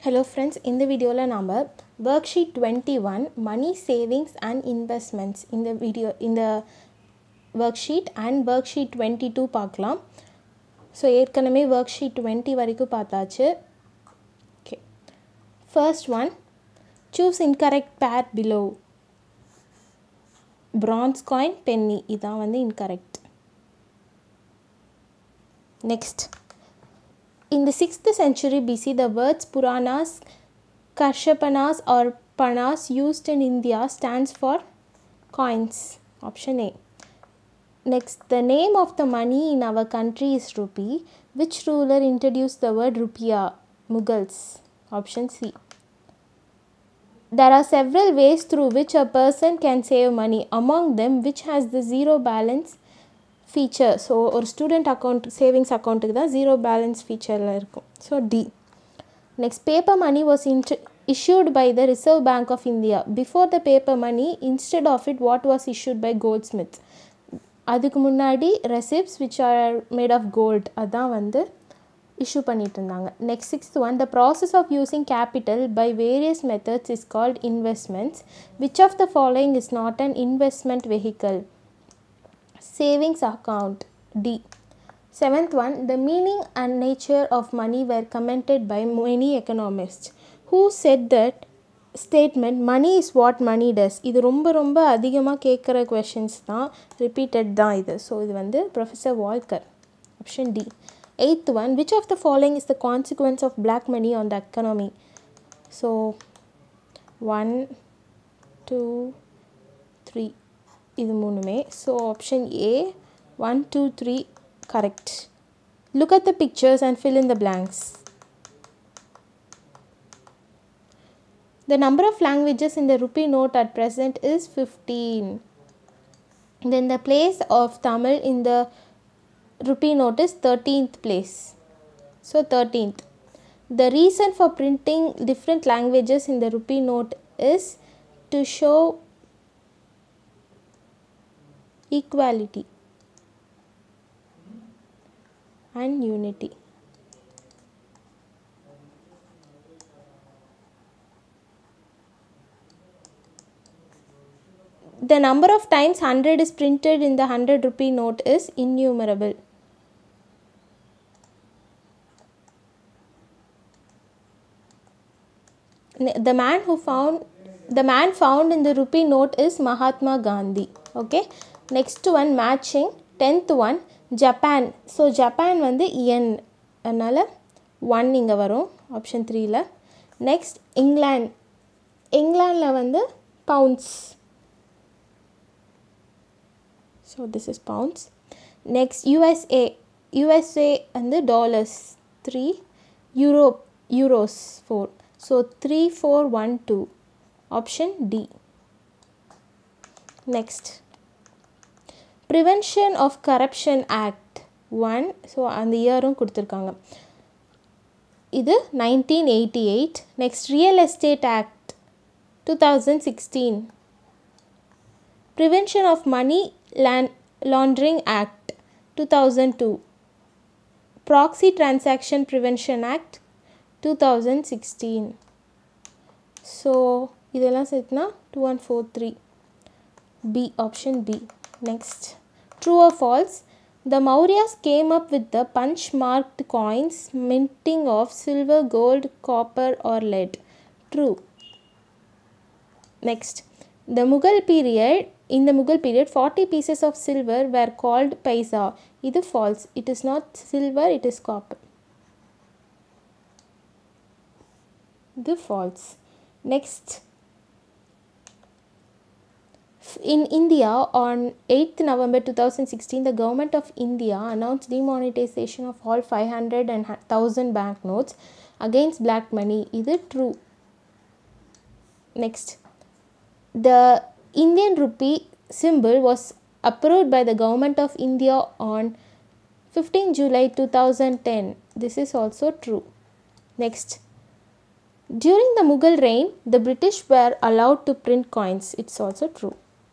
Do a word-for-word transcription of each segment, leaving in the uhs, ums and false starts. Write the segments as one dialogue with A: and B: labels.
A: Hello friends, இந்த வீடியோவில் நாம் worksheet twenty-one money savings and investments இந்த வீடியோ இந்த worksheet and worksheet twenty-two பார்க்கலாம். ஸோ ஏற்கனவே worksheet twenty வரைக்கும் பார்த்தாச்சு. Okay. First one, choose incorrect pair below. Bronze coin, penny இதான் வந்து incorrect. Next. In the sixth century B C, the words Puranas, Karshapanas or Panas used in India stands for coins. Option A. Next, the name of the money in our country is rupee. Which ruler introduced the word rupiah? Mughals. Option C. There are several ways through which a person can save money. Among them, which has the zero balance feature? So ஒரு student account savings அக்கௌண்ட்டுக்கு தான் zero balance ஃபீச்சரில் இருக்கும். So D. Next, paper money was intro issued by the Reserve Bank of India. Before the paper money, instead of it, what was issued by Goldsmith? அதுக்கு முன்னாடி receipts which are made of gold அதான் வந்து issue பண்ணிட்டு இருந்தாங்க. Next sixth one, the process of using capital by various methods is called investments. Which of the following is not an investment vehicle? Savings account. D. Seventh one, the meaning and nature of money were commented by many economists. Who said that statement? Money is what money does. இது ரொம்ப ரொம்ப அதிகமாக கேட்குற questions தான், repeated தான் இது. So இது வந்து professor Walker. Option D. Eighth one, which of the following is the consequence of black money on the economy? So one two three இது மூணுமே. So option A one two three correct. Look at the pictures and fill in the blanks. The number of languages in the rupee note at present is fifteen. Then the place of Tamil in the rupee note is thirteenth place. So thirteenth. The reason for printing different languages in the rupee note is to show equality and unity. The number of times one hundred is printed in the one hundred rupee note is innumerable. The man who found the man found in the rupee note is Mahatma Gandhi. Okay. Next one, matching. tenth one, Japan. So Japan வந்து yen, அதனால் one இங்கே வரும் option த்ரீயில். Next, இங்கிலாந்து. இங்கிலாண்டில் வந்து pounds. So this is pounds. Next, USA. USA வந்து dollars three, Europe euros four. So three four one two option D. Next, Prevention of Corruption Act one. So அந்த இயரும் கொடுத்துருக்காங்க. இது nineteen eighty eight. Next, real estate act two thousand sixteen. Prevention of money land laundering act two thousand two. Proxy transaction prevention act two thousand sixteen. So இதெல்லாம் சேர்த்துனா two one four three B option B. Next, true or false? The Mauryas came up with the punch marked coins minting of silver, gold, copper or lead. True. Next, the Mughal period, in the Mughal period forty pieces of silver were called paisa. It is false. It is not silver, it is copper. It is false. Next, in India, on eighth November two thousand sixteen, the government of India announced demonetization of all five hundred and one thousand banknotes against black money. Is it true? Next, the Indian rupee symbol was approved by the government of India on fifteenth July two thousand ten. This is also true. Next, during the Mughal reign, the British were allowed to print coins. It's also true.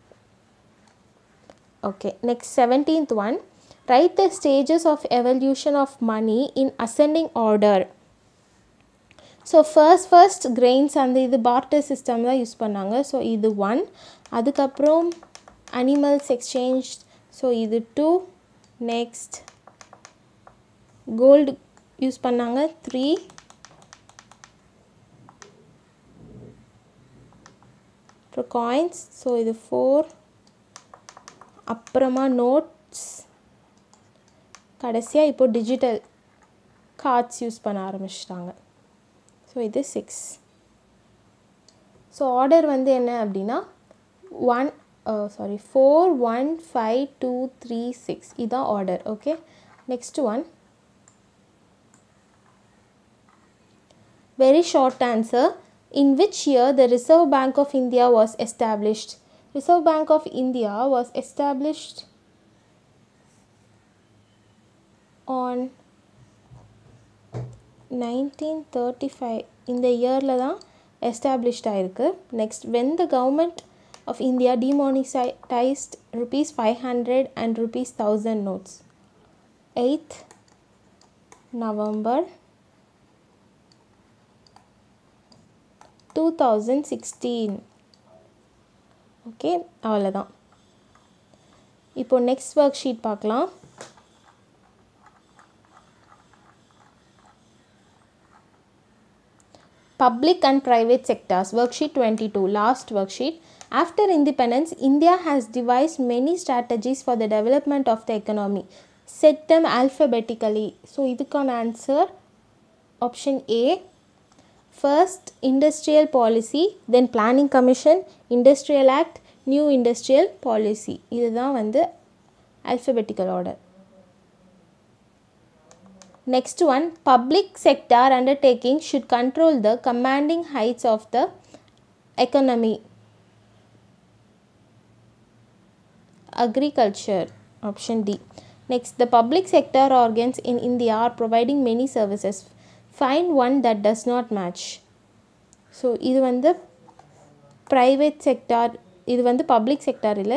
A: Okay, next, seventeenth one. Write the stages of evolution of money in ascending order. So first first grains அந்த இது barter system தான் use பண்ணாங்க. So இது one. அதுக்கப்புறம் animals exchange, so இது two. Next gold use பண்ணாங்க three. அப்புறம் coins, so இது ஃபோர். அப்புறமா நோட்ஸ், கடைசியாக இப்போ டிஜிட்டல் கார்ட்ஸ் யூஸ் பண்ண ஆரம்பிச்சிட்டாங்க. ஸோ இது சிக்ஸ். ஸோ ஆர்டர் வந்து என்ன அப்படின்னா one sorry four one five two three six இதுதான் order. Okay, next one very short answer. In which year the Reserve Bank of India was established? Reserve Bank of India was established on nineteen thirty-five. இந்த இயரில் தான் established ஆயிருக்கு. Next, when the government of India demonetized rupees five hundred and rupees one thousand notes? eighth November two thousand sixteen. Okay, அவ்வளோதான். இப்போ next worksheet பார்க்கலாம். Public and private sectors, worksheet twenty-two, last worksheet. After independence, India has devised many strategies for the development of the economy. Set them alphabetically. So, இதுக்கான answer option A. First, industrial policy, then planning commission, industrial act, new industrial policy. இதுதான் வந்து alphabetical order. Next one, public sector undertaking should control the commanding heights of the economy. Agriculture, option D. Next, the public sector organs in India are providing many services. Find one that does not match. So, இது வந்து private sector, இது வந்து public sector இல்லை.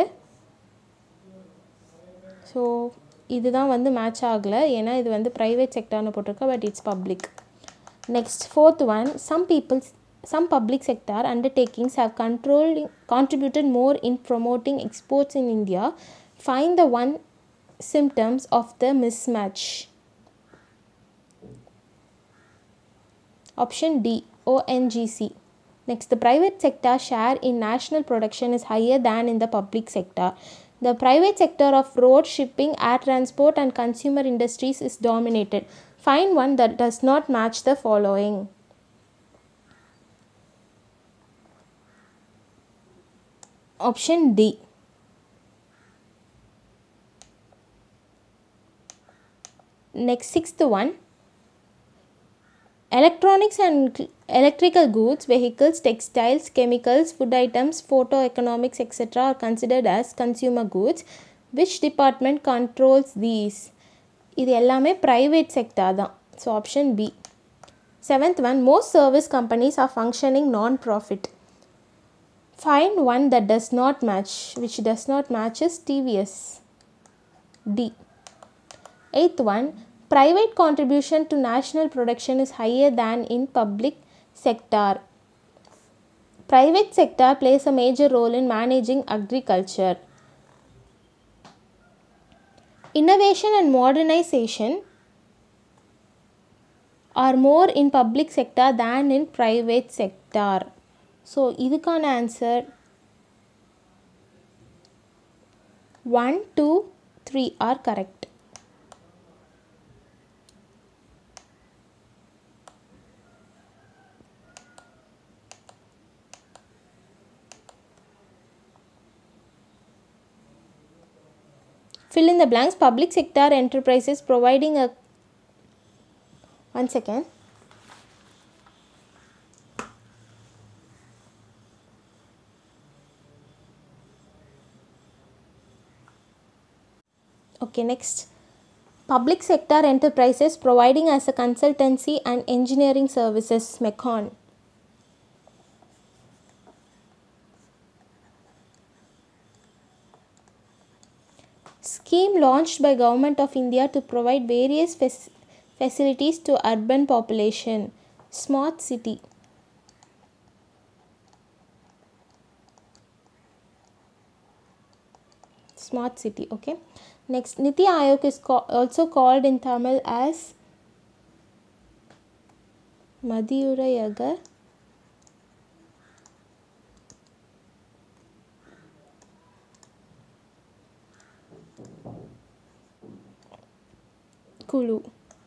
A: So இதுதான் வந்து match ஆகலை, ஏன்னா இது வந்து ப்ரைவேட் செக்டார்னு போட்டிருக்கா, but it's public. Next fourth one, some peoples some public sector undertakings have controlling contributed more in promoting exports in India. Find the one symptoms of the mismatch. Option D, O N G C. Next, the private sector share in national production is higher than in the public sector. The private sector of road, shipping, air transport and consumer industries is dominated. Find one that does not match the following. Option D. Next, sixth one. Electronics and electrical goods, vehicles, textiles, chemicals, food items, photo economics, et cetera are considered as consumer goods. Which department controls these? இது எல்லாமே private sector தான். So option B. Seventh one, most service companies are functioning non-profit. Find one that does not match. Which does not match is T V S. D. Eighth one, private contribution to national production is higher than in public sector. Private sector plays a major role in managing agriculture. Innovation and modernization are more in public sector than in private sector. So, இதுக்கான answer one, two, three are correct. Fill in the blanks. Public sector enterprises providing a one second. Okay, next. Public sector enterprises providing as a consultancy and engineering services. Mecon. Scheme launched by Government of India to provide various fac facilities to urban population. Smart city. Smart city. Okay. Next, Niti Aayog is ca also called in Tamil as Madhuraiyagar Kulu.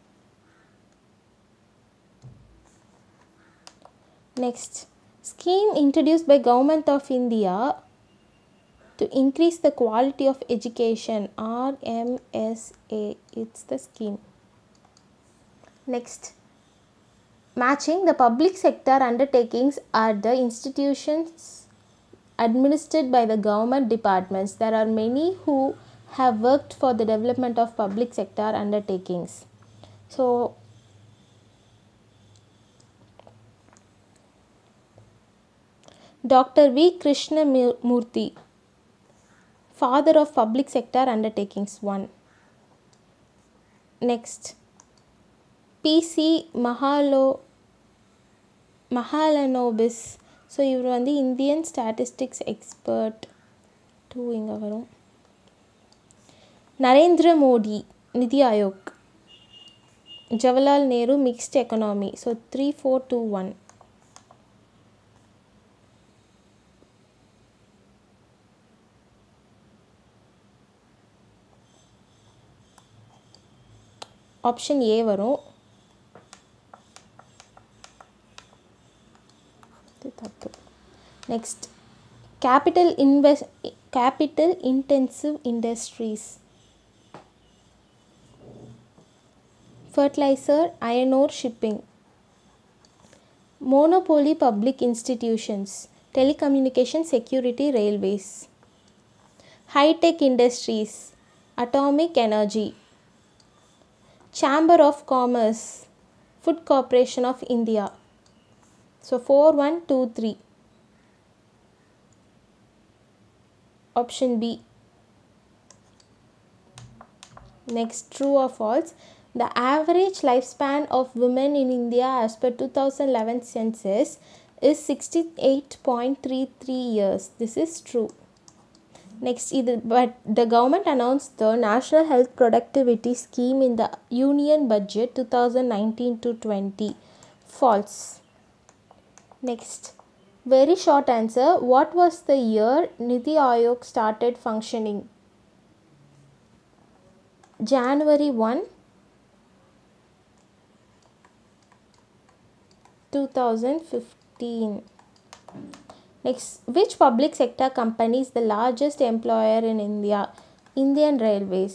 A: Next, scheme introduced by Government of India to increase the quality of education, R M S A, it's the scheme. Next, matching the public sector undertakings are the institutions administered by the government departments. There are many who have worked for the development of public sector undertakings. So, Doctor V. Krishnamurthy, father of public sector undertakings, one. Next, P C Mahalo Mahalanobis. ஸோ இவர் வந்து Indian statistics expert two இங்கே வரும். Narendra Modi, NITI Aayog. Jawaharlal Nehru, mixed economy. So three four two one. Option A வரும். தப்பு. Next, capital invest capital intensive industries. Fertiliser, iron ore, shipping. Monopoly public institutions, telecommunication, security, railways. High-tech industries, atomic energy. Chamber of Commerce, Food Corporation of India. So four one two three. Option B. Next, true or false? The average lifespan of women in India as per two thousand eleven census is sixty-eight point three three years. This is true. Next, either, but the government announced the National Health Productivity Scheme in the Union Budget twenty nineteen to twenty. False. Next, very short answer. What was the year Niti Aayog started functioning? January first, two thousand fifteen. Next, which public sector company is the largest employer in India? Indian Railways.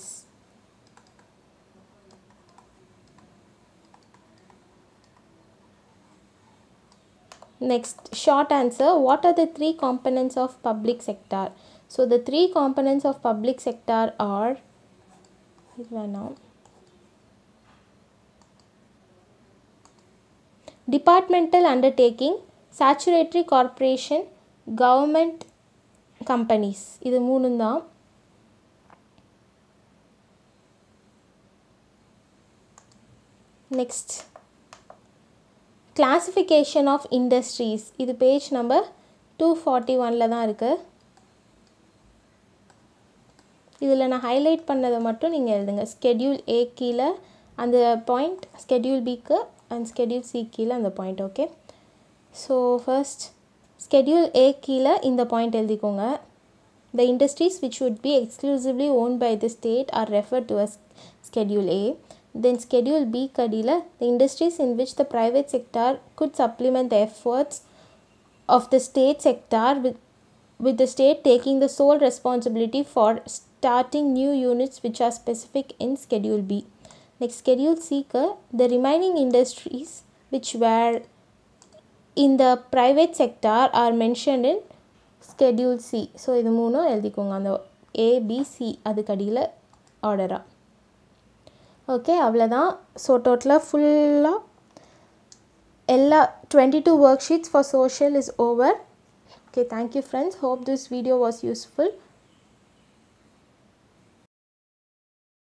A: Next, short answer. What are the three components of public sector? So the three components of public sector are departmental undertaking, statutory corporation, government companies. இது மூணும் தான். Next, classification of industries. இது page number two forty ஒனில் தான் இருக்குது. இதில் நான் highlight பண்ணதை மட்டும் நீங்கள் எழுதுங்க. ஸ்கெடியூல் ஏ கீழே அந்த பாயிண்ட், ஸ்கெடியூல் பிக்கு அண்ட் ஸ்கெடியூல் சி கீழே அந்த point. Okay, so first schedule A கீழே இந்த பாயிண்ட் எழுதிக்கோங்க. The industries which would be exclusively owned by the state are referred to as Schedule A. Then Schedule B kadila, the industries in which the private sector could supplement the efforts of the state sector with, with the state taking the sole responsibility for starting new units which are specific in Schedule B. Next, Schedule C, the remaining industries which were in the private sector are mentioned in Schedule C. So இது மூணும் எழுதிக்கோங்க அந்த A, B, C அதுக்கு அடியில் ஆர்டராக. Okay, அவ்வளோதான். So டோட்டலாக ஃபுல்லாக எல்லா twenty two work sheets for social is over. Okay, thank you friends. Hope this video was useful.